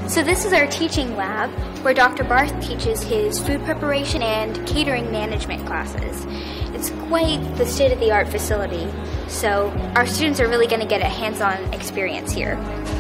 So this is our teaching lab where Dr. Barth teaches his food preparation and catering management classes. It's quite the state-of-the-art facility, so our students are really going to get a hands-on experience here.